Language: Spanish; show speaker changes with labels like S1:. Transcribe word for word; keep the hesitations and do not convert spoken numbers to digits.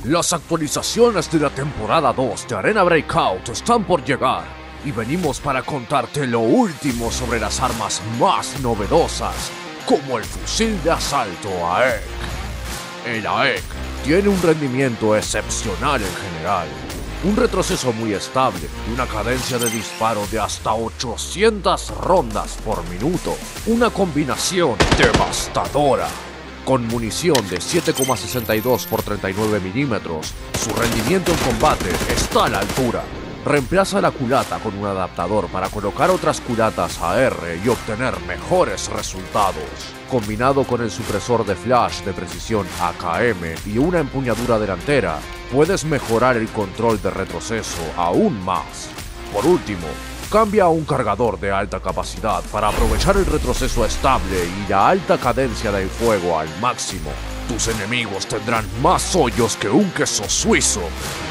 S1: Las actualizaciones de la temporada dos de Arena Breakout están por llegar y venimos para contarte lo último sobre las armas más novedosas, como el fusil de asalto A E C. El A E C tiene un rendimiento excepcional en general, un retroceso muy estable y una cadencia de disparo de hasta ochocientas rondas por minuto, una combinación devastadora. Con munición de siete coma sesenta y dos por treinta y nueve milímetros, su rendimiento en combate está a la altura. Reemplaza la culata con un adaptador para colocar otras culatas A R y obtener mejores resultados. Combinado con el supresor de flash de precisión A K M y una empuñadura delantera, puedes mejorar el control de retroceso aún más. Por último, cambia a un cargador de alta capacidad para aprovechar el retroceso estable y la alta cadencia del fuego al máximo. Tus enemigos tendrán más hoyos que un queso suizo.